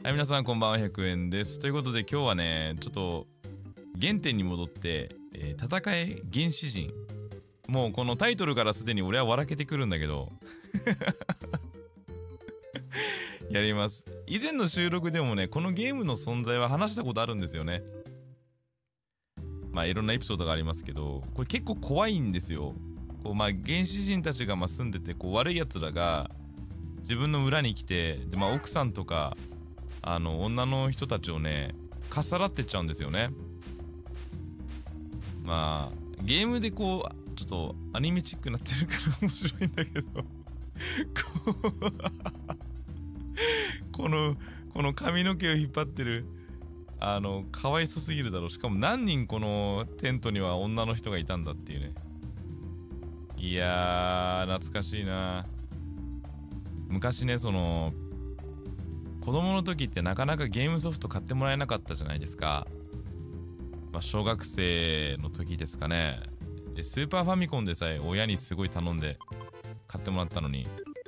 はい、皆さんこんばんは、100円です。ということで今日はね、ちょっと原点に戻って、戦え原始人。もうこのタイトルからすでに俺は笑けてくるんだけどやります。以前の収録でもね、このゲームの存在は話したことあるんですよね。まあいろんなエピソードがありますけど、これ結構怖いんですよ。こうまあ原始人たちが住んでて、こう悪いやつらが自分の村に来て、でまあ奥さんとか女の人たちをねかっさらってっちゃうんですよね。まあゲームでこうちょっとアニメチックになってるから面白いんだけどこの髪の毛を引っ張ってるかわいそすぎるだろう。しかも何人このテントには女の人がいたんだっていうね。いやー懐かしいな。昔ね、その子供の時ってなかなかゲームソフト買ってもらえなかったじゃないですか。まあ小学生の時ですかね。でスーパーファミコンでさえ親にすごい頼んで買ってもらったのに、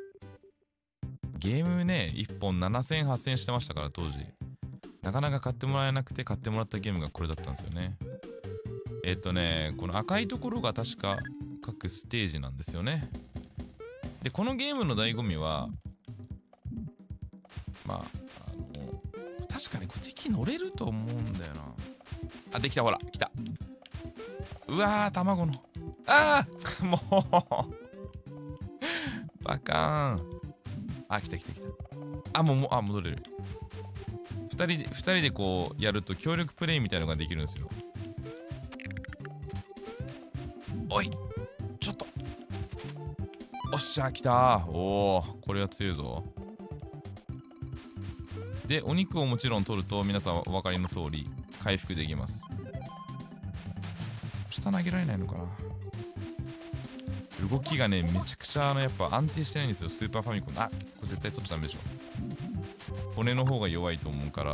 ゲームね1本7000、8000してましたから当時。なかなか買ってもらえなくて買ってもらったゲームがこれだったんですよね。この赤いところが確か各ステージなんですよね。でこのゲームの醍醐味はまあ確かにこれ敵乗れると思うんだよな。あ、できた、ほら来た。うわー、卵のもうバカーン。あ、来た。あ、戻れる。2人でこうやると協力プレイみたいのができるんですよ。おいちょっと、おっしゃ来た。おー、これは強いぞ。でお肉をもちろん取ると皆さんお分かりの通り回復できます。下投げられないのかな。動きがねめちゃくちゃやっぱ安定してないんですよ、スーパーファミコン。あ、これ絶対取っちゃダメでしょ。骨の方が弱いと思うから。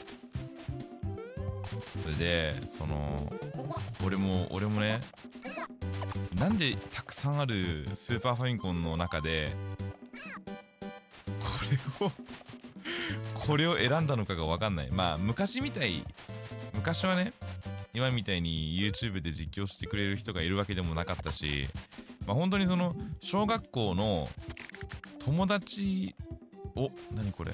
それで俺もね、なんでたくさんあるスーパーファミコンの中でこれを選んだのかが分かんない。まあ昔はね、今みたいに YouTube で実況してくれる人がいるわけでもなかったし、まあ本当にその小学校の友達を、何これ、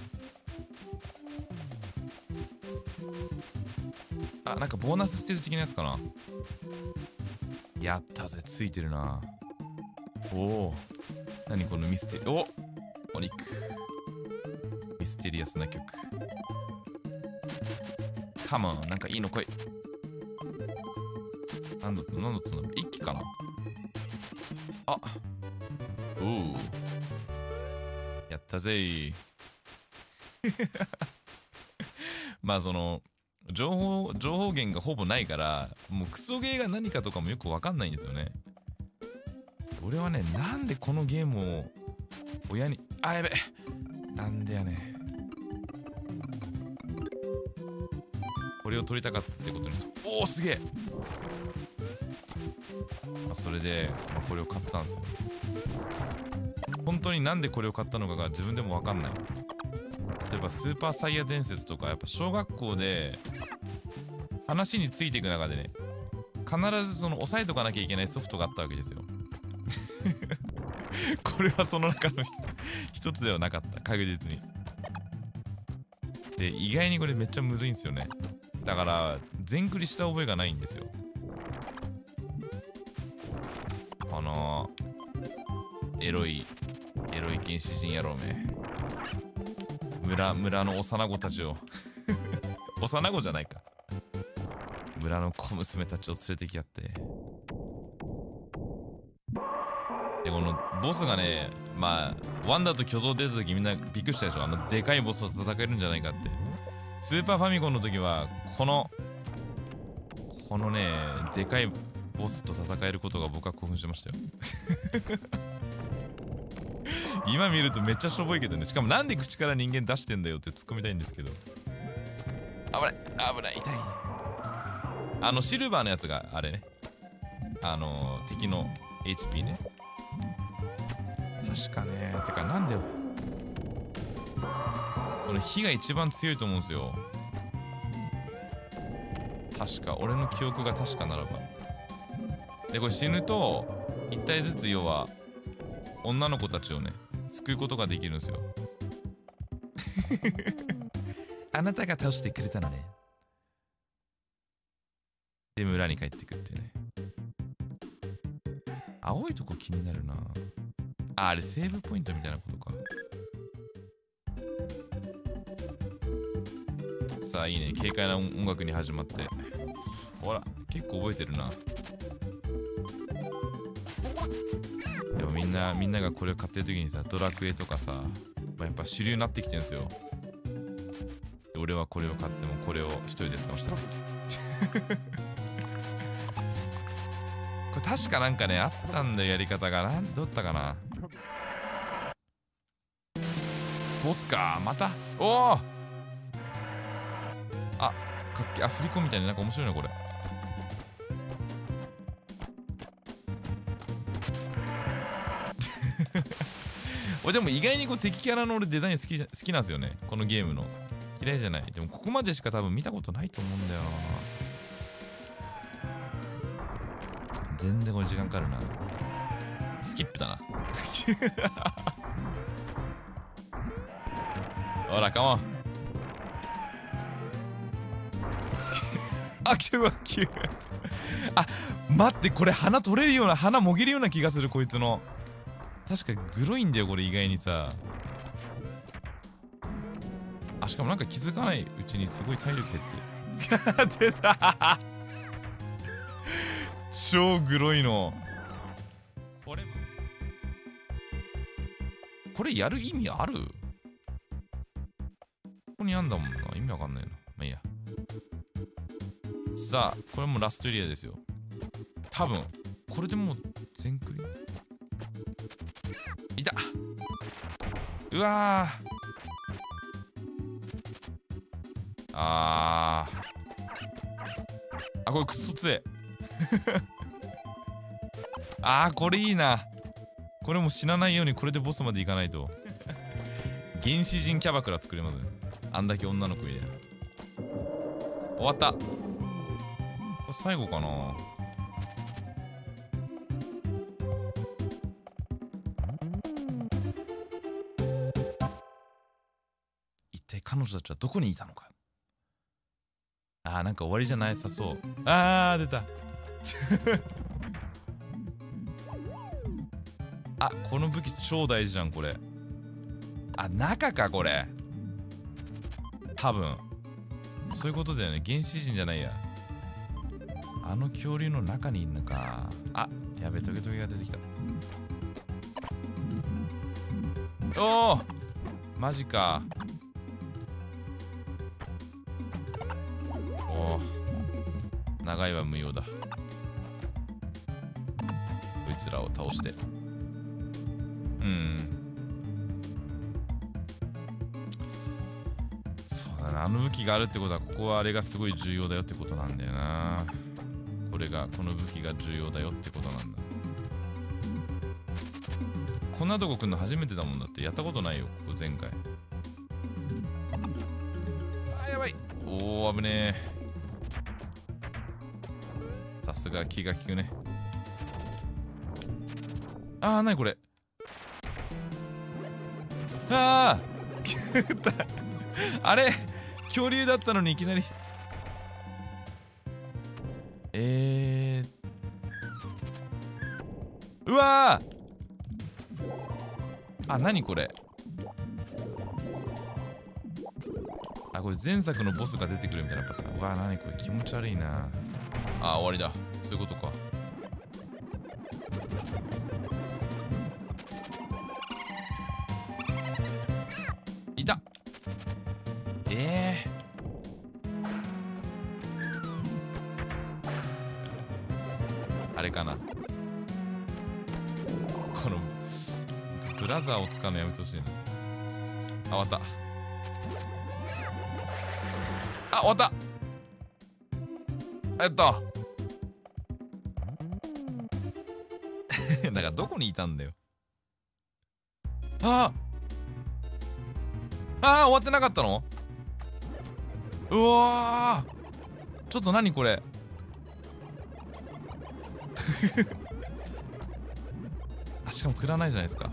あ、なんかボーナスステージ的なやつかな。やったぜ、ついてるな。おお、何このミステリー、お肉、ミステリアスな曲。カモン、なんかいいの来い。なんだったんだろう、一気かな。あ、おお、やったぜーまあその情報源がほぼないから、もうクソゲーが何かとかもよくわかんないんですよね。俺はね、なんでこのゲームを親に、あ、やべ、なんでやねん、これを取りたかったってことに、おおすげえ。まあ、それで、まあ、これを買ったんですよ。本当になんでこれを買ったのかが自分でもわかんない。例えばスーパーサイヤ伝説とか、やっぱ小学校で話についていく中でね、必ずその押さえとかなきゃいけないソフトがあったわけですよこれはその中の一つではなかった、確実に。で意外にこれめっちゃむずいんですよね。だから全クリした覚えがないんですよ。エロい原始人野郎め、村の幼子たちを幼子じゃないか、村の小娘たちを連れてきやって、でこのボスがね、まあワンダと巨像出た時みんなびっくりしたでしょ。でかいボスと戦えるんじゃないかって。スーパーファミコンの時はこのねでかいボスと戦えることが僕は興奮しましたよ今見るとめっちゃしょぼいけどね。しかもなんで口から人間出してんだよって突っ込みたいんですけど、危ない痛い。シルバーのやつがあれね、敵の HP ね。確かね、てかなんでこの火が一番強いと思うんですよ。確か俺の記憶が確かならば。でこれ死ぬと1体ずつ要は女の子たちをね救うことができるんですよ。あなたが倒してくれたのね。で村に帰ってくってね。青いとこ気になるな。あれセーブポイントみたいなことか。さあいいね、軽快な音楽に始まって。ほら結構覚えてるな。でもみんながこれを買ってる時にさ、ドラクエとかさ、やっぱ主流になってきてるんですよ。で俺はこれを買ってもこれを一人でやってました。これ確かなんかねあったんだよ、やり方が。どうだったかな。ボスかまた。おお、あ、かっけ、振り子みたいな、なんか面白いなこれ。俺でも意外にこう敵キャラの俺デザイン好きなんですよね、このゲームの。嫌いじゃない。でもここまでしか多分見たことないと思うんだよな。全然これ時間かかるな。スキップだな。ほらカモン。あ、来てるわ、あ、待って、これ鼻取れるような、鼻もげるような気がする、こいつの。確かグロいんだよこれ、意外にさ。あ、しかもなんか気づかないうちにすごい体力減って出た。超グロいの。これやる意味ある？ここにあんだもんな。意味わかんないな。まあいいや。さあこれもラストエリアですよ多分。これでもう全クリ。いた。うわー、あこれクソ強え。これいいな。これも死なないようにこれでボスまでいかないと。原始人キャバクラ作れますね、あんだけ女の子いる。終わった。これ最後かな。一体彼女たちはどこにいたのか。なんか終わりじゃないさそう。出た。この武器超大事じゃんこれ。中かこれ。多分そういうことだよね。原始人じゃないや。あの恐竜の中にいんのか。やべえ、トゲトゲが出てきた。おおマジか。長いは無用だ。こいつらを倒して。そうだな。あの武器があるってことはここはあれがすごい重要だよってことなんだよな。この武器が重要だよってことなんだ。こんなとこ来んの初めてだもんだって。やったことないよここ前回。やばい。危ねえ。さすが気が利くね。なにこれ。あれ恐竜だったのにいきなり。うわなにこれ。これ前作のボスが出てくるみたいなパターン。なにこれ気持ち悪いな。終わりだ。そういうことか。いた。あれかな。このブラザーを使うのやめてほしいな。終わった。終わった。だからどこにいたんだよ。 ああ、終わってなかったの？うわー、ちょっと何これ。あ、しかも食らないじゃないですか。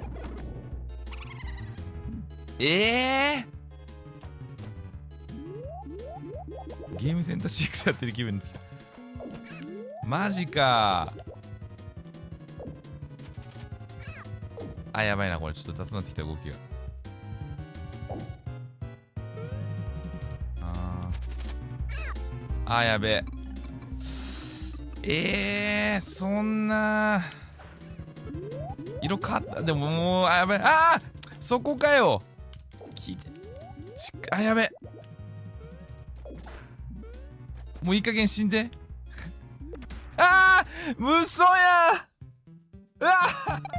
ゲームセンター6やってる気分。マジかー。あ、やばいな、これ。ちょっと雑になってきた、動きが。あー、やべえ。そんな色変わった。でももう、あ、やべえ。あー、そこかよ。聞いて。あ、やべ。もういい加減死んで。あー、嘘や。うわ